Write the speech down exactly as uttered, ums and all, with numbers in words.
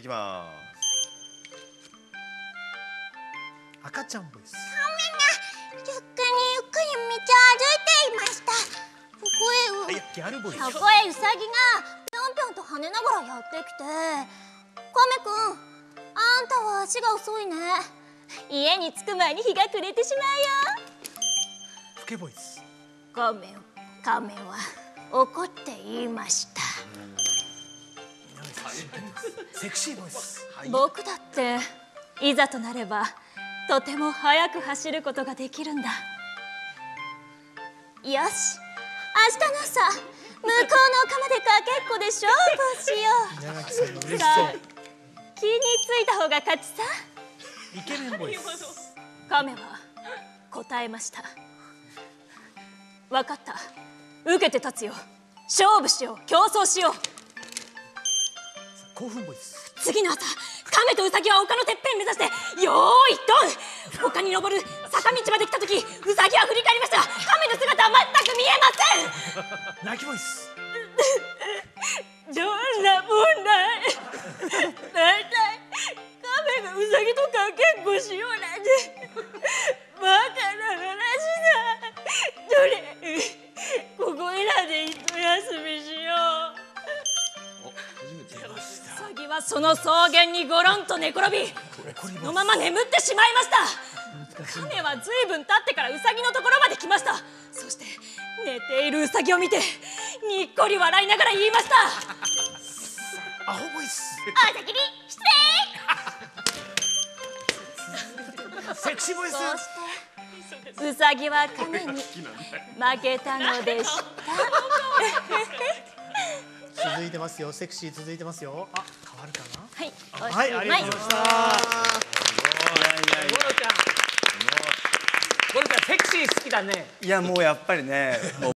いきます。 赤ちゃんボイス。 ゆっくりゆっくり道を歩いていました。そこへう、 ギャルボイス。 そこへウサギがぴょんぴょんと跳ねながらやってきて、カメくん、あんたは足が遅いね。家に着く前に日が暮れてしまうよ。 フケボイス。 カメカメは怒って言いました。 セクシーボイス。 僕だっていざとなればとても速く走ることができるんだ。よし、明日の朝向こうの丘までかけっこで勝負をしよう。 稲垣さんの嬉しさあ、 そう。 気についた方が勝ちさ。 イケメンボイス。 カメは答えました。分かった、受けて立つよ。勝負しよう、競争しよう。 興奮ボイス。 次の朝、カメとウサギは丘のてっぺん目指してよーいドン。丘に登る坂道まで来た時、ウサギは振り返りました。カメの姿は全く見えません。 泣きボイス。 どんなもんだい。だいたいカメがウサギとかけっこしようなんてバカな話だ。どれ、ここいらで一休みしよう。ウサギはその草原にゴロンと寝転び、そのまま眠ってしまいました。カメはずいぶん経ってからウサギのところまで来ました。そして寝ているウサギを見てにっこり笑いながら言いました。 アホボイス。 お先に失礼。 セクシーボイス。 そしてウサギはカメに負けたのでした。 続いてますよ。セクシー続いてますよ。あ、変わるかな。 はい、 はい、ありがとうございました。 いやいやいや。 ゴロちゃん、ゴロちゃんセクシー好きだね。 いやもうやっぱりね。もう